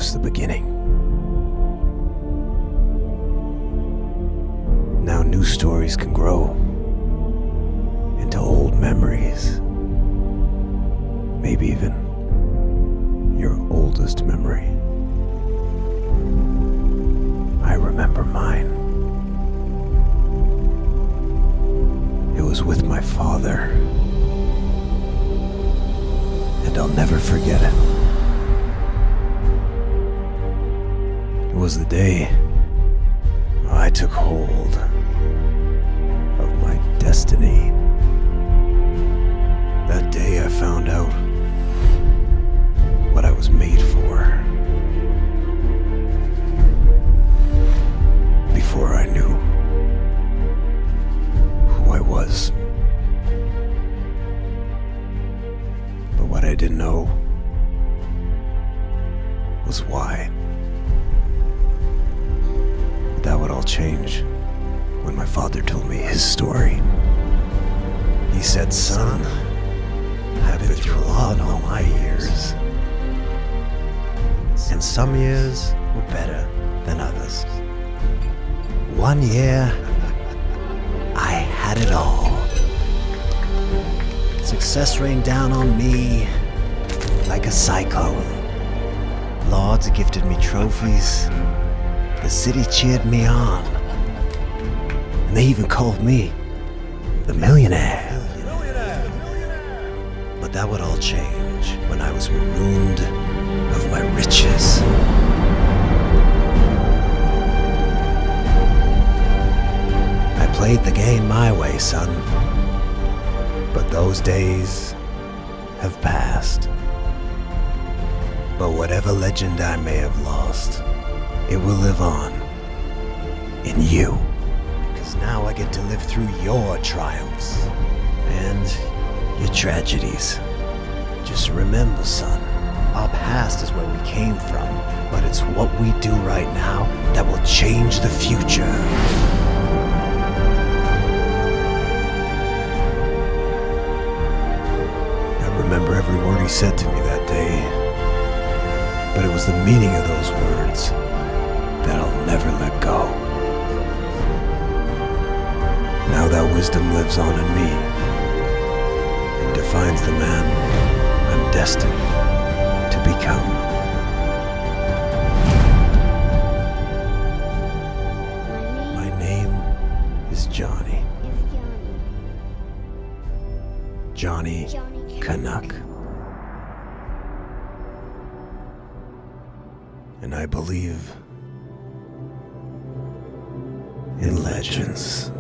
just the beginning. Now new stories can grow into old memories. Maybe even your oldest memory. I remember mine. It was with my father, and I'll never forget it. It was the day I took hold of my destiny. That day I found out what I was made for. Before I knew who I was. But what I didn't know was why. But that would all change when my father told me his story. He said, "Son, I've been through a lot in all my years. And some years were better than others. One year, I had it all. Success rained down on me like a cyclone. Lords gifted me trophies. The city cheered me on. And they even called me the Millionaire. But that would all change when I was marooned of my riches. I played the game my way, son. But those days have passed. But whatever legend I may have lost, it will live on in you. Because now I get to live through your triumphs and your tragedies. Just remember, son, our past is where we came from, but it's what we do right now that will change the future. I remember every word he said to me that day, but it was the meaning of those words that I'll never let go. Now that wisdom lives on in me and defines the man I'm destined to become. My name is Johnny. Johnny Canuck. And I believe in legends.